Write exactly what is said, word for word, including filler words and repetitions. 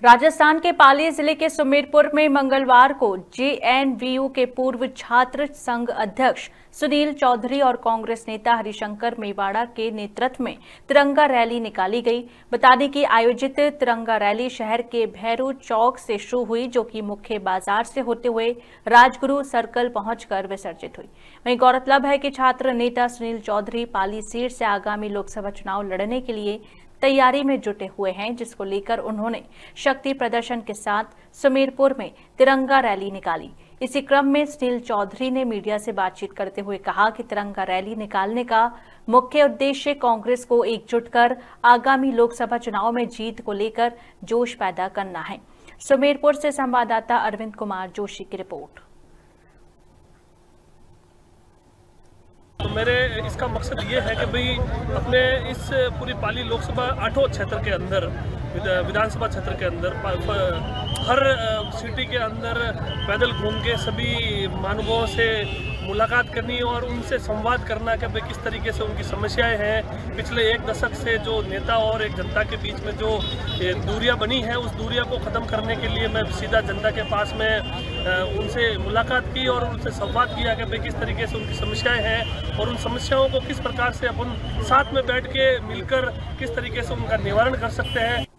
राजस्थान के पाली जिले के सुमेरपुर में मंगलवार को जे एन वी यू के पूर्व छात्र संघ अध्यक्ष सुनील चौधरी और कांग्रेस नेता हरिशंकर मेवाड़ा के नेतृत्व में तिरंगा रैली निकाली गई। बता दें कि आयोजित तिरंगा रैली शहर के भैरू चौक से शुरू हुई, जो कि मुख्य बाजार से होते हुए राजगुरु सर्कल पहुंचकर विसर्जित हुई। वहीं गौरतलब है कि छात्र नेता सुनील चौधरी पाली सीट से आगामी लोकसभा चुनाव लड़ने के लिए तैयारी में जुटे हुए हैं, जिसको लेकर उन्होंने शक्ति प्रदर्शन के साथ सुमेरपुर में तिरंगा रैली निकाली। इसी क्रम में सुनील चौधरी ने मीडिया से बातचीत करते हुए कहा कि तिरंगा रैली निकालने का मुख्य उद्देश्य कांग्रेस को एकजुट कर आगामी लोकसभा चुनाव में जीत को लेकर जोश पैदा करना है। सुमेरपुर से संवाददाता अरविंद कुमार जोशी की रिपोर्ट। तो मेरे इसका मकसद ये है कि भाई अपने इस पूरी पाली लोकसभा आठों क्षेत्र के अंदर, विधानसभा क्षेत्र के अंदर, हर सिटी के अंदर पैदल घूम के सभी महानुभावों से मुलाकात करनी और उनसे संवाद करना कि भाई किस तरीके से उनकी समस्याएं हैं। पिछले एक दशक से जो नेता और एक जनता के बीच में जो दूरियां बनी है, उस दूरियां को ख़त्म करने के लिए मैं सीधा जनता के पास में उनसे मुलाकात की और उनसे संवाद किया कि भाई किस तरीके से उनकी समस्याएं हैं और उन समस्याओं को किस प्रकार से अपन साथ में बैठ के मिलकर किस तरीके से उनका निवारण कर सकते हैं।